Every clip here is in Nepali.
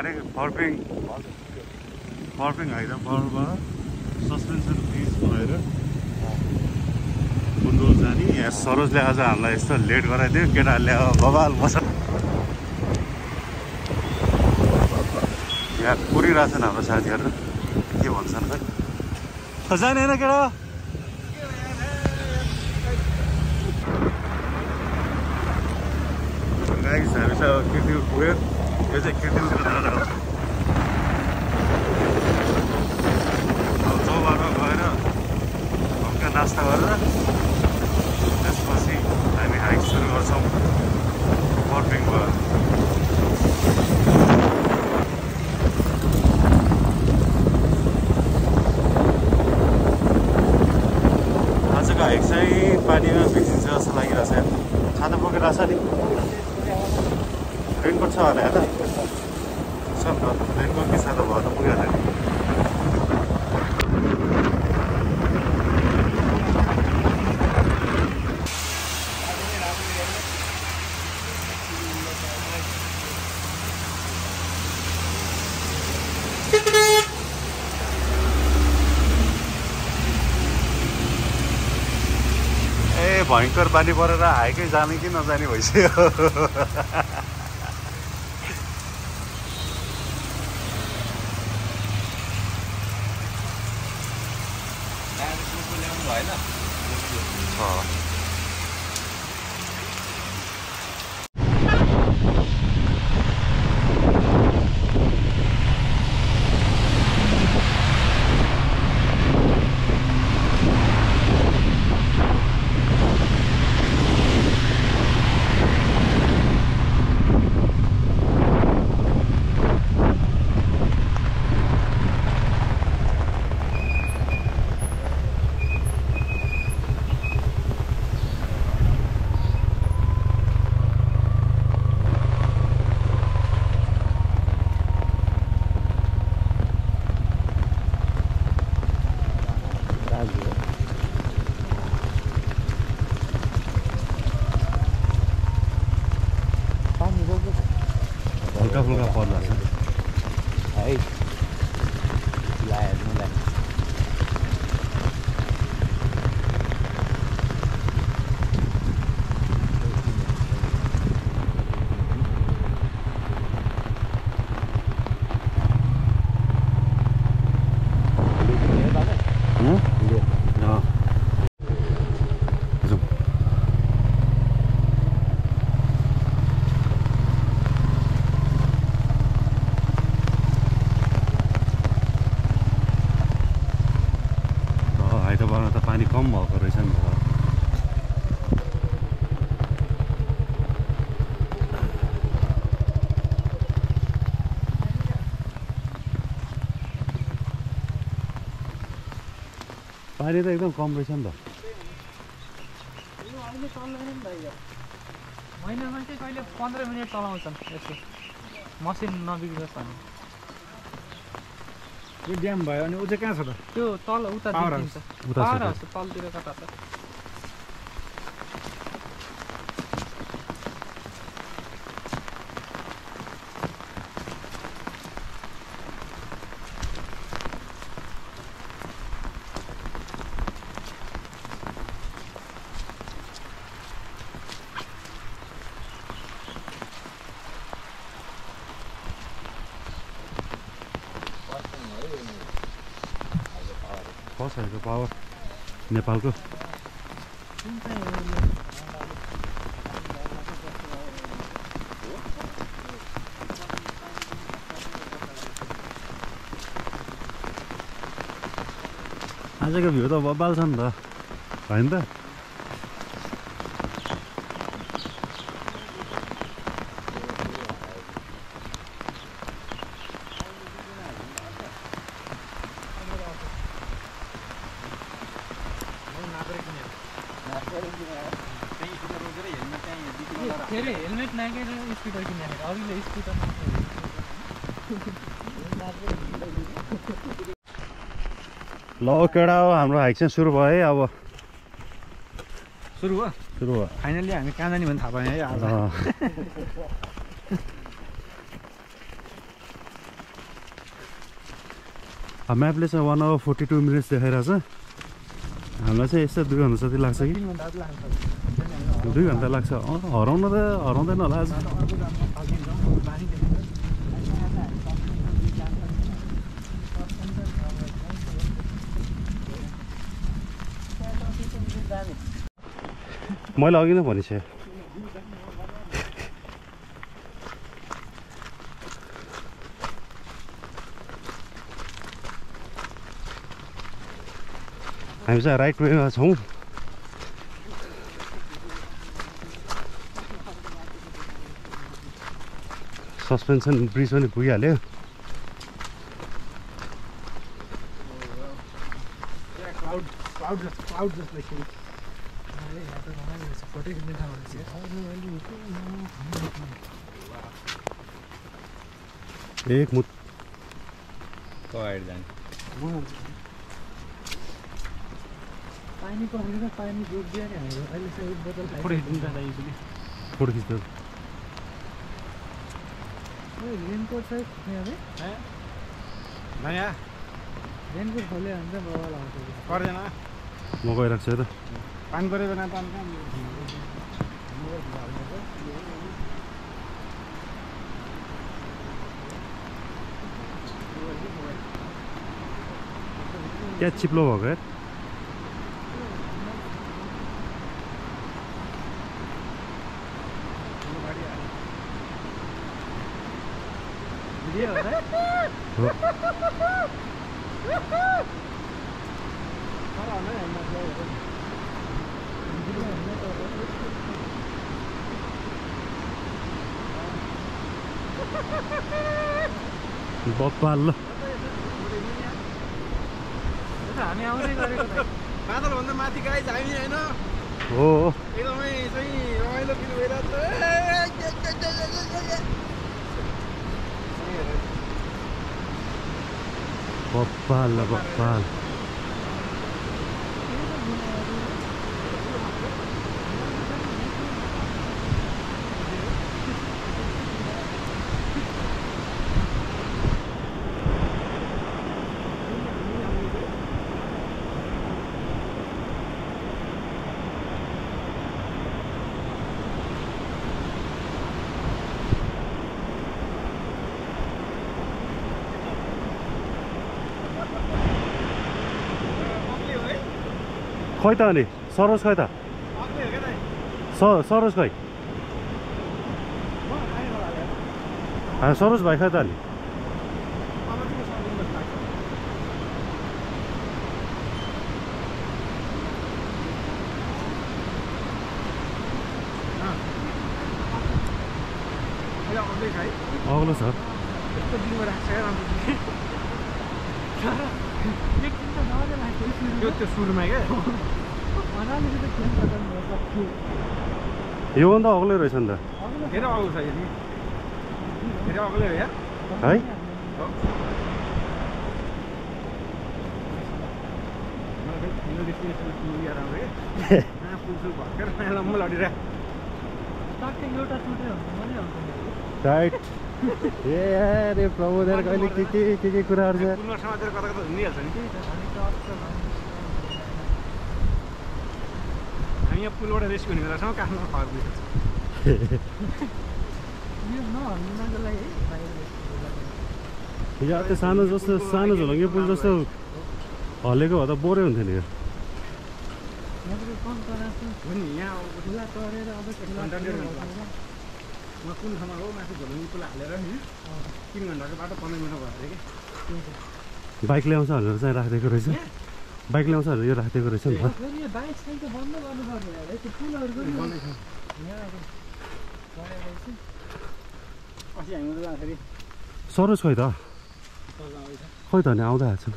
जाने फर्पिङ हाइड्रोपावरबाट सस्पेन्सन ब्रिज भएर बुन्डोल जाने। यहाँ सरोजले आज हामीलाई यस्तो लेट गराइदियो, केटाहरूले अब बबाल बस यहाँ कुरिरहेछन् हाम्रो साथीहरू, के भन्छन् खै जाने होइन केटा। गाइस हामी चाहिँ अब किर्तिपुर पुग्यो, यो चाहिँ किर्तिपुरतिर जाँदा हो। अब चौबाटो गएर हल्का नास्ता गरेर त्यसपछि हामी हाइक सुरु गर्छौँ फर्पिङबाट। आजको हाइक चाहिँ पानीमा भिजिन्छ जस्तो लागिरहेछ। छाता बोकेर छ नि, रेनकोट छ होला होइन, सब रेनकोट कि छाता भयो त पुगिहाल्यो नि। भयङ्कर पानी परेर हाइकै जाने कि नजाने भइसक्यो। हल्का फुल्का पर्दा है पानी कम भएको रहेछ नि। पानी त एकदम कम रहेछ नि त। महिनामा चाहिँ कहिले 15 मिनट चलाउँछन् यसो मसिन नबिग्रोस् भने। यो ड्याम भयो अनि उ चाहिँ कहाँ छ त? त्यो तल उता देखिन्छ। पावर हाउस तलतिर कता छ? पावर नेपालको आजको भ्यू त बब्बाल छ नि त, होइन त? हेलमेट नागेर स्कुटर किनेर अरूले स्कुटरमा ल केटा हो हाम्रो हाइक चाहिँ सुरु भयो है। अब सुरु भयो फाइनली हामी कहाँ जाने भन्ने थाहा पाएँ है आज। म्यापले चाहिँ 1 hour 42 minutes देखाइरहेछ हामीलाई चाहिँ यस्तो 2 घन्टा जति लाग्छ कि 2 घन्टा लाग्छ हराउँदैन होला आज मैले अघि नै भनिसकेँ हामी चाहिँ राइट वेमा छौँ सस्पेन्सन ब्रिज पनि पुगिहाल्यो एक मुट पानी परेर पानी जोड दियो नि हाम्रो अहिले चाहिँ एक बोतल फोटो खिच्नु लागि फोटो खिच्नु रेनकोट चाहिँ खिच्ने है नयाँ रेनकोट खोल्यो भने चाहिँ बवाल आउँछ पर्दैन म गइरहेको छु त पानी परेको बेला त क्या चिप्लो भएको यार बप्पा ल हामी आउँदै गरेको बादलभन्दा माथि गाइज हामी होइन हो एकदमै चाहिँ रमाइलो फिल भइरहेको बप्पा ल बप्पा खै त अनि सरोज खै त सरोज खै सरोज भाइ खै त अनि अग्लो छ त्यो सुरुमा क्या योभन्दा अग्लै रहेछ नि त धेरै अग्लो छ यदि धेरै अग्लै हो यार है राइट ए अरे प्रबोधर कहिले के कुराहरू छ समातेर कता कता हिँडिहाल्छ नि हामी यहाँ पुलबाट रेस्क्यु हुने बेलासम्म काठमा फर्किन्छ यो त्यो सानो झोलङ्गे पुल जस्तो हलेको भए त बोरै हुन्थ्यो नि यो कुन ठाउँमा हो माथि झोलङ्गी पुल हालेर नि 3 घन्टाको बाटो 15 मिनट भयो अरे कि बाइक ल्याउँछ भनेर चाहिँ राखिदिएको रहेछ बाइक ल्याउँछ भनेर यो राखिदिएको रहेछ नि त सरोज खै त अनि आउँदा हाल्छ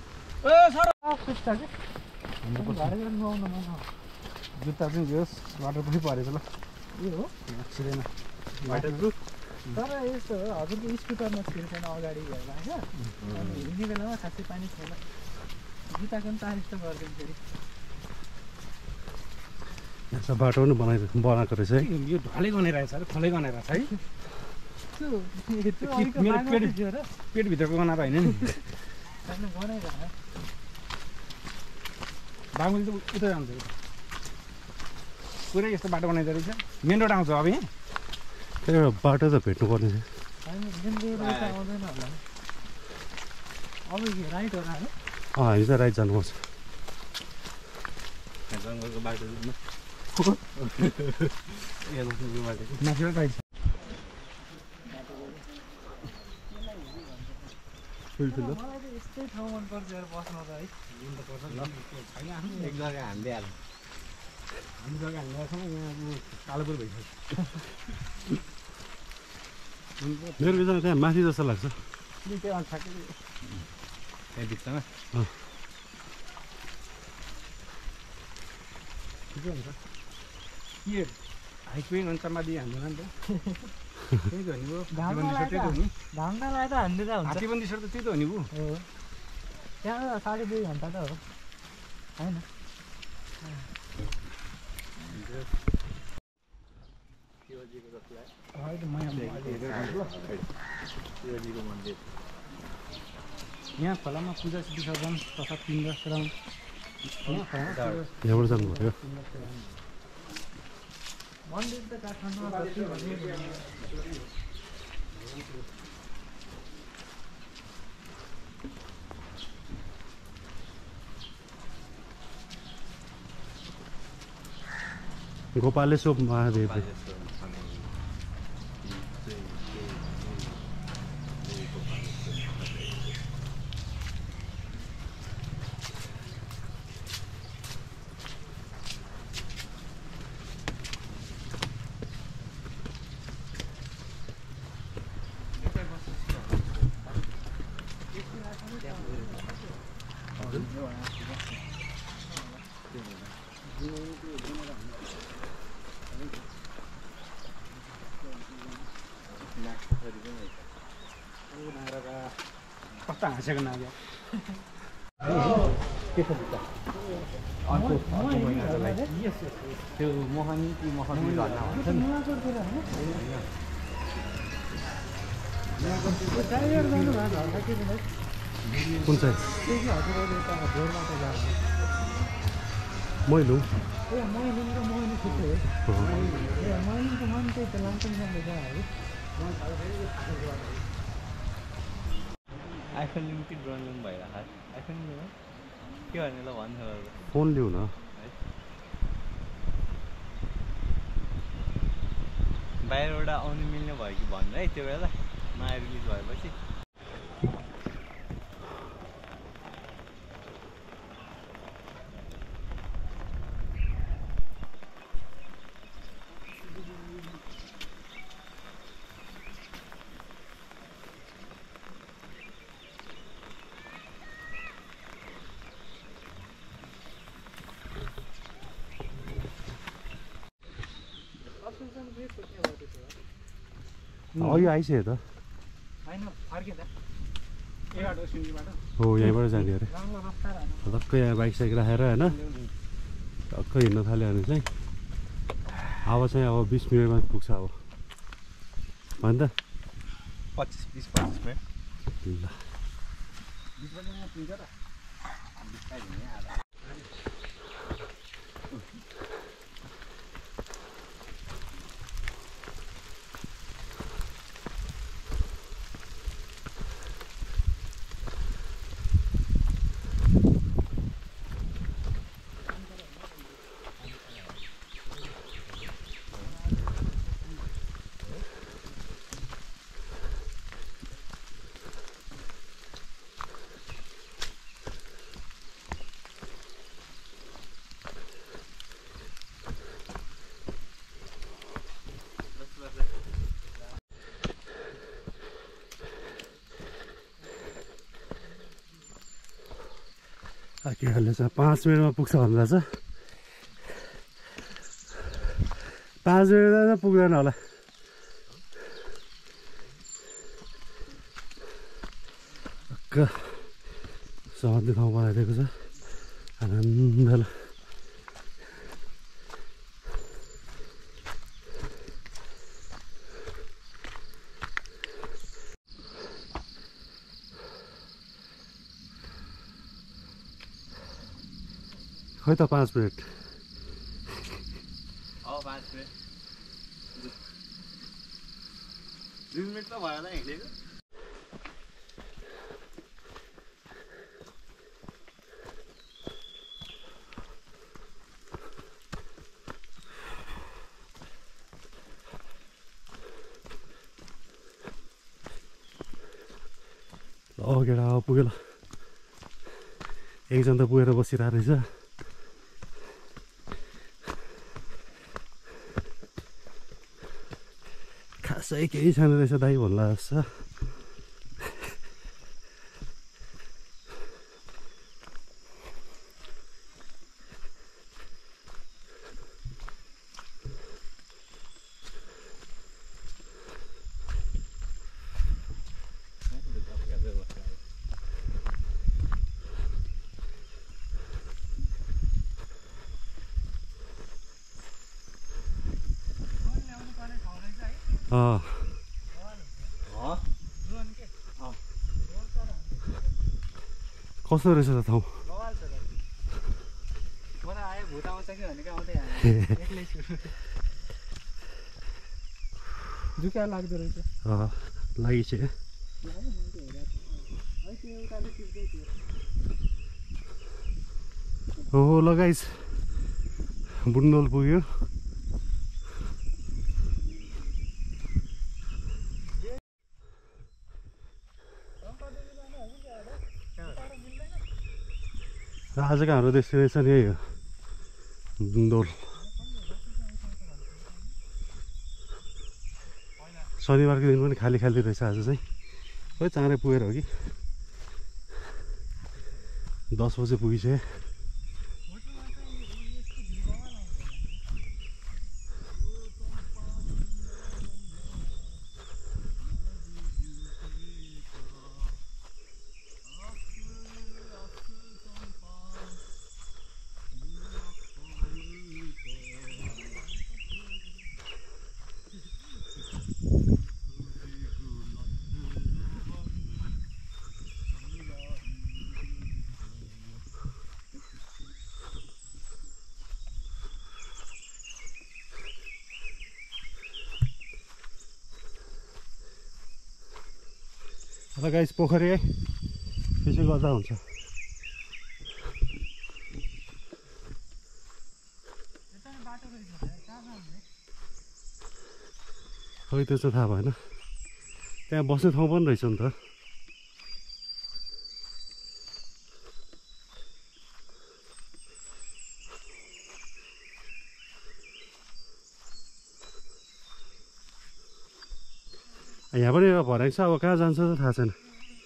जुत्ता चाहिँ जोस् वाटर प्रुफ परेछ ल छिरेन वाटर प्रुफ तर यस्तो हो हजुरको स्कुटरमा छिर्दैन अगाडि हेर्दा होइन हिँड्ने बेलामा खासै पानी छैन जुत्ताको पनि तारिफ त गर्दैन फेरि यहाँ बाटो पनि बनाएको रहेछ है यो ढलै गनाइरहेछ अरे खलै गनाइरहेछ है पेटभित्रको गनाएर होइन नि बागमती त उतै आउँछ पुरै यस्तो बाटो बनाइदो रहेछ मेन रोड आउँछ अब यहाँ एउटा बाटो त भेट्नुपर्ने छ अब राइट हो र हामी चाहिँ राइट जानुपर्छ जङ्गलको बाटो माथिबाट राइट छ ठुल्ठुलो मलाई त यस्तै ठाउँ मनपर्छ यार बस्न त है एक जग्गा हान्दै हाल्नु हामी जग्गा हान्दैछौँ यहाँ कालोपुर भइसक्यो मेरो विचारमा त्यहाँ माथि जस्तो लाग्छ त्यहाँ बिचमा ठिकै हुन्छ के हाइटवे हुन्छ माथि हान्दैन नि त त्यही त हो नि ब्रो हात्तीबन्दी सर त्यही त हो नि घाममा लाएर हान्दिँदा हुन्छ हात्तीबन्दी सर त त्यही त हो नि ब्रो त्यहाँ 2.5 घन्टा त हो होइन यहाँ खोलामा पूजा विसर्जन प्रसाद पिण्ड श्राम यहाँबाट जानुभयो मन्दिर त काठमाडौँमा कति गोपालेश्वर महादेव कस्तो हाँसेको नाग्यो त्यो मोहनी कि मोहनी झर्ना भन्छ नि कुन चाहिँ मैलुङ आइफोन लिमिटेड ड्रोन लिनु भइरहेको आइफोन लिनु के गर्ने ल भन्नु फोन लिऊ न बाहिरबाट आउनु मिल्ने भयो कि भन्नु है त्यो बेला नयाँ रिलिज भएपछि अघि आइसक्यो त हो यहीँबाट जाने अरे टक्क यहाँ बाइक साइक राखेर होइन टक्क हिँड्न थाल्यो भने चाहिँ अब चाहिँ अब 20 मिनटमा पुग्छ अब भन् त 25 मिनट ल केटाले चाहिँ 5 मिनटमा पुग्छ भन्दा छ 5 मिनटमा पुग्दैन होला सहरले ठाउँ बनाइदिएको छ आनन्दले खै त 5 मिनेट 5 मिनेट 2 मिनेट त भयो होला हिँडेको गेडा पुग्यो ल एकजना त पुगेर बसिरहेको रहेछ खासै केही छैन रहेछ दाइ भन्ला जस्तो कस्तो रहेछ त ठाउँ मलाई आयो भूत आउँछ कि भनेको आउँदै आयो एक्लै छु जुका लाग्दो रहेछ लागिछ हो ल गाइस बुन्डोल पुग्यो आजको हाम्रो डेस्टिनेसन यही हो बुन्डोल शनिबारको दिन पनि खाली खाली रहेछ आज चाहिँ खोइ चाँडै पुगेर हो कि 10 बजे पुगिसक्यो र गाइस पोखरी है त्यसै गर्दा हुन्छ खै त्यो चाहिँ थाहा भएन त्यहाँ बस्ने ठाउँ पनि रहेछ नि त यहाँ पनि भरेको छ अब कहाँ जान्छ त थाहा छैन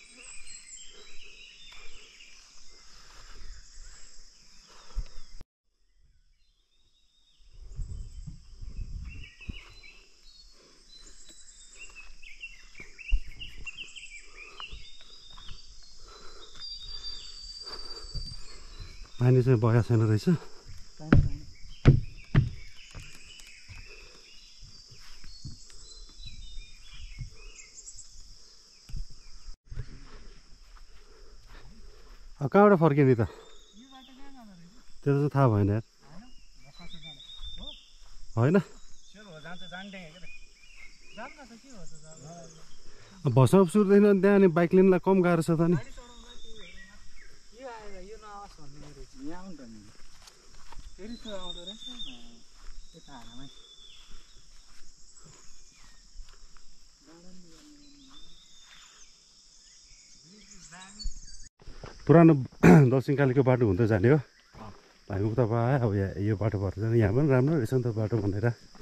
पानी चाहिँ बगा छैन रहेछ अब कहाँबाट फर्किने त त्यो चाहिँ थाहा भएन यार होइन भसप सुर्दैन त्यहाँ अनि बाइक लिनलाई कम गाह्रो छ त नि पुरानो दक्षिणकालीको बाटो हुँदै जाने हो हामी उता आयो अब यो बाटो भएर जाने यहाँ पनि राम्रो रहेछ नि त बाटो भनेर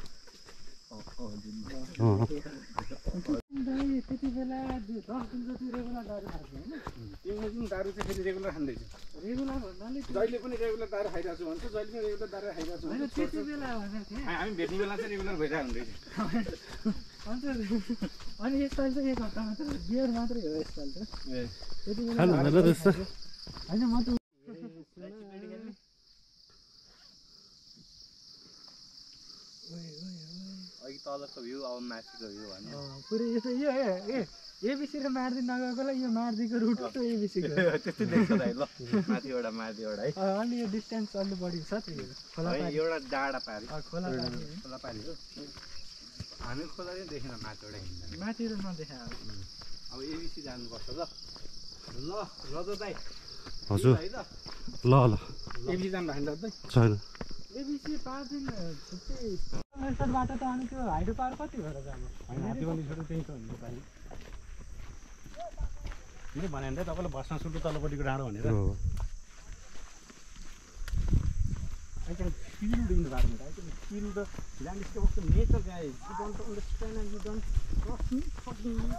त्यति बेला 10 दिन जति रेगुलर दारु खाएको होइन दारु चाहिँ फेरि रेगुलर खाँदैछ रेगुलर भन्नाले जहिले पनि रेगुलर दारु खाइरहेको छु भन्छ जहिले पनि रेगुलर दारु खाइरहेको छु होइन त्यति बेला भनेको थिएँ हामी भेट्ने बेला चाहिँ रेगुलर भइरहेको हुँदैछ अनि यसपालि चाहिँ 1 हप्ता मात्र बियर मात्रै हो यसपालि त त्यति बेला होइन म त अघि तलको भ्यू अब माथिको भ्यू भन्नु पुरै यसो यो एबिसी र मार्दी नगएकोलाई यो मार्दीको रुट हो एबिसीको त्यस्तै देख्छ दाइ ल माथिबाट माथिबाट है अनि यो डिस्टेन्स अलि बढी छ त्यो खोला पारी एउटा डाँडा पारी खोला पारी खोला पारी हो हामी खोला नै देखेन माथिबाट हिँड्दा माथि र नदेखा अब एबिसी जानुपर्छ ल ल रज दाइ हजुर है त ल ल एबिसी जानु भएको दाइ छैन एबिसी 5 दिन छुट्टी यसबाट त अनि त्यो हाइड्रो पावर कति भएर जानु होइन हात्तीबन्दी छोटो त्यही त हुन्छ पारि मैले भने नि तपाईँलाई भस्न सुरु तल्लोपट्टिको डाँडो भनेर हो I can feel the environment. I can feel the landscape of the nature, guys. You don't understand and you don't trust me. Fucking me.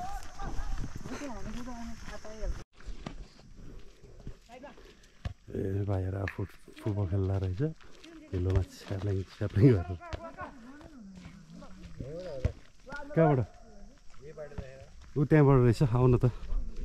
ए भाइहरू अब फुटबल खेल्दा रहेछ हिलोमा स्याप्लिङ गरेर कहाँबाट ऊ त्यहाँबाट रहेछ आउनु त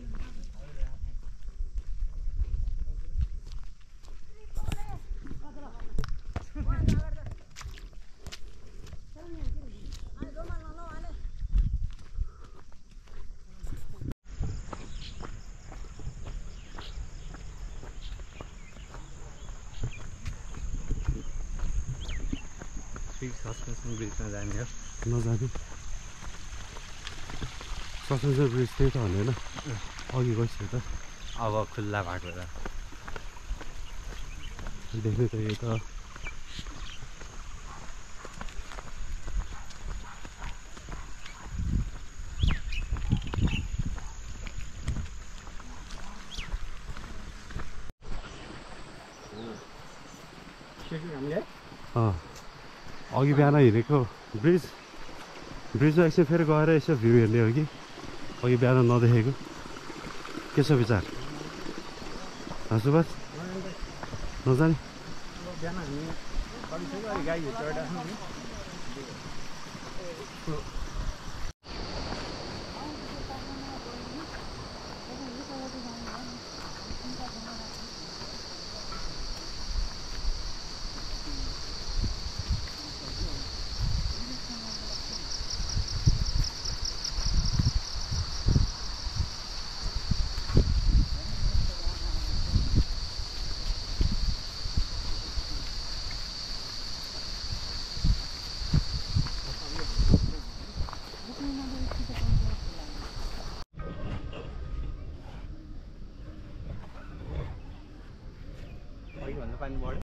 सस्पेन्सन ब्रिजमा जाने हो नजाने सस्पेन्सन ब्रिज त्यही त भनेन अघि गइसक्यो त अब खुल्ला भएको र देख्ने त यही त अघि बिहान हिँडेको ब्रिजमा एकछिन फेरि गएर यसो भ्यू हेर्ने हो कि अघि बिहान नदेखेको के छ विचार सुभाष नजाने बिहान हामी गाई हेर्छ भन्दा पानी बढ्यो